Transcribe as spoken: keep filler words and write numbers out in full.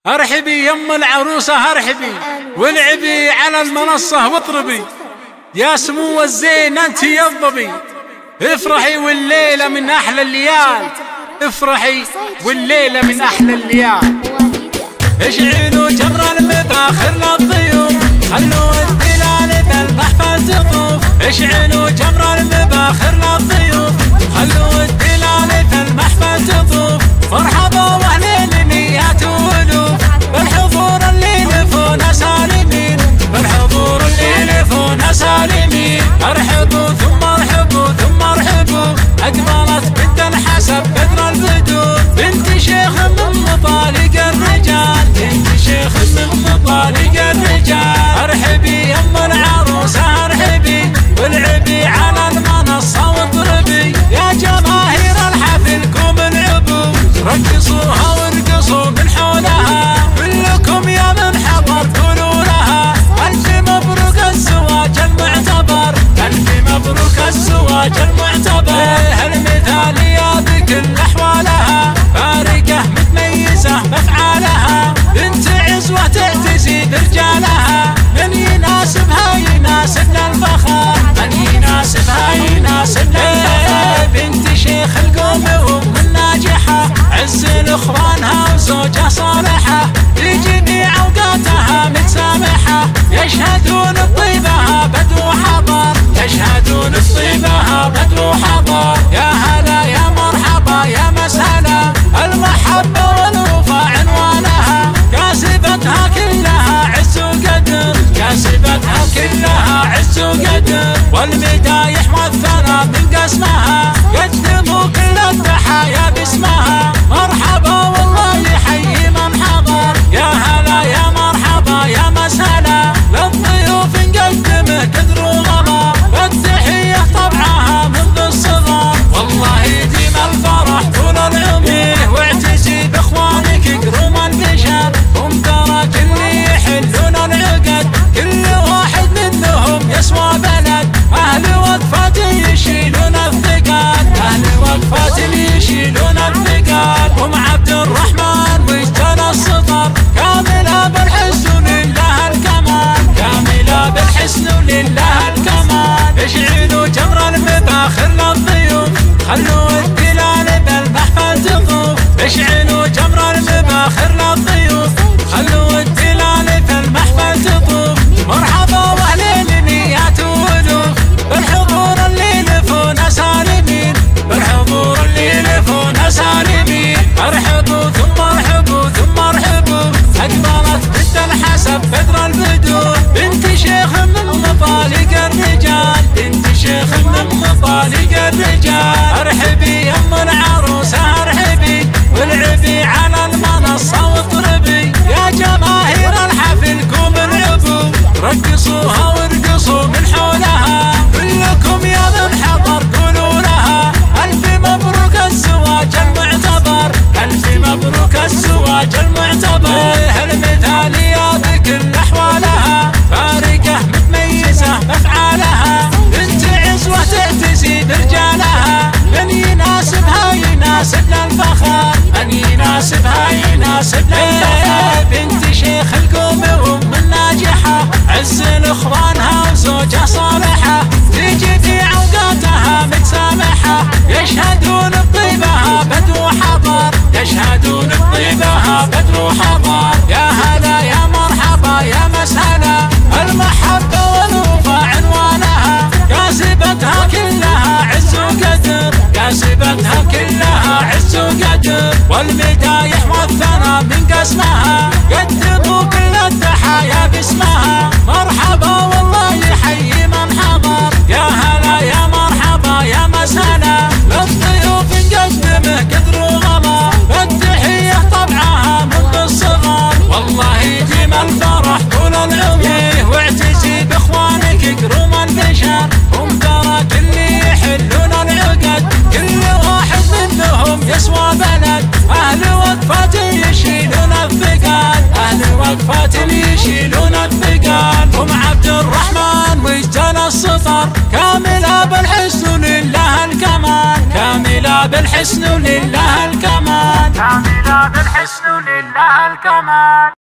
ارحبي يم العروسة ارحبي والعبي على المنصة واطربي، يا سمو الزين انت يا الظبي، افرحي والليلة من احلى الليال، افرحي والليلة من احلى الليال. اشعلوا جمر المفاخر للضيوف، خلوا الدلال بالمحفل تطوف، اشعلوا جمر المفاخر للضيوف، خلوا الدلال بالمحفل تطوف، مرحبا واهلين ميات والوف، بالحضور اللي لفونا سالمين، بالحضور اللي لفونا سالمين، ارحبوا ثم ارحبوا ثم ارحبوا، اقبلت بنت الحسب بدر البدور، بنت شيخ من مطالق الرجال، بنت شيخ من مطالق الرجال، ارحبي يم العروسة ارحبي والعبي على المنصة واضربي، يا جماهير الحفل قوم العبوا، رقصوها وارقصوا من حولها، كلكم يا من حضر قولوا لها، ألف مبروك الزواج المعتبر، ألف مبروك الزواج المعتبر، المثالية بكل أحوالها، فارقة متميزة بأفعالها، بنت عزوة تعتزي برجالها، من يناسبها يناسبنا الفخر، من يناسبها يناسبنا الفخر، بنت شيخ القوم وام الناجحة، عز لاخوانها وزوجة صالحة، في جميع اوقاتها متسامحة، يشهدون بطيبها بدو حضر، يشهدون بطيبها بدو حضر، يا هلا يا مرحبا يا مسهلا، المحبة والوفا عنوانها، كاسبتها كلها عز وقدر، كاسبتها كلها عز وقدر، والمدايح والثناء من قسمها، قدموا كل التحايا باسمها، مرحبا والله يحيي من حضر، يا هلا يا مرحبا يا مسهلا، للضيوف نقدمه قدر وغلا، والتحية طبعها منذ الصغر، والله يديم الفرح طول العمر، واعتزي باخوانك قروم البشر، هم ترى كل يحلون العقد، كل واحد منهم يسوى بلد، اهل وقفات يشيلون الثقال، اهل وقفات يشيلون الثقال، هم عبد الرحمن وجدان السطر، كاملة بالحسن لله الكمال، كاملة بالحسن لله الكمال، اشعلوا جمر المفاخر للضيوف، خلوا الدلال بالمحفل تطوف، اشعلوا جمر المفاخر للضيوف، خلوا الدلال بالمحفل تطوف، مرحبا واهلين ميات والوف، بالحضور اللي لفونا سالمين، بالحضور اللي لفونا سالمين، ارحبوا ثم ارحبوا ثم ارحبوا، اقبلت بنت الحسب بدر البدور، بنت شيخ من مطالق الرجال، بنت شيخ من مطالق الرجال، ارحبي يم العروسة ارحبي والعبي على المنصة واضربي، يا جماهير الحفل قوم العبوا، رقصوها وارقصوا من حولها، كلكم يا من حضر قولوا لها، ألف مبروك الزواج المعتبر، ألف مبروك الزواج المعتبر، المثالية بكل أحوالها، فارقة متميزة بأفعالها، بنت عزوة تعتزي برجالها، من يناسبها يناسبنا الفخر، من يناسبها يناسبنا الفخر، بنت شيخ القوم وام الناجحة، عز لاخوانها وزوجة صالحة، في جميع اوقاتها متسامحة، يشهدون بطيبها بدو حضر، يشهدون بطيبها بدو حضر، يا هلا يا مرحبا يا مسهلا، المحبة والوفا عنوانها، كاسبتها كلها عز وقدر، كاسبتها كلها عز وقدر، والمدايح والثناء من قسمها، قدموا كل التحايا باسمها، مرحبا والله يحيي من حضر، يا هلا يا مرحبا يا مسهلا، للضيوف نقدمه قدر وغلا، والتحية طبعها منذ الصغر، والله يديم الفرح طول العمر، واعتزي باخوانك قروم البشر، هم ترى كل يحلون العقد، كل واحد منهم يسوى بلد، اهل وقفات يشيلون الثقال، اهل وقفات يشيلون الثقال، هم عبد الرحمن وجدان السطر، كاملة بالحسن لله الكمال، كاملة الحسن ولله الكمال، يا ميلاد الحسن ولله الكمال.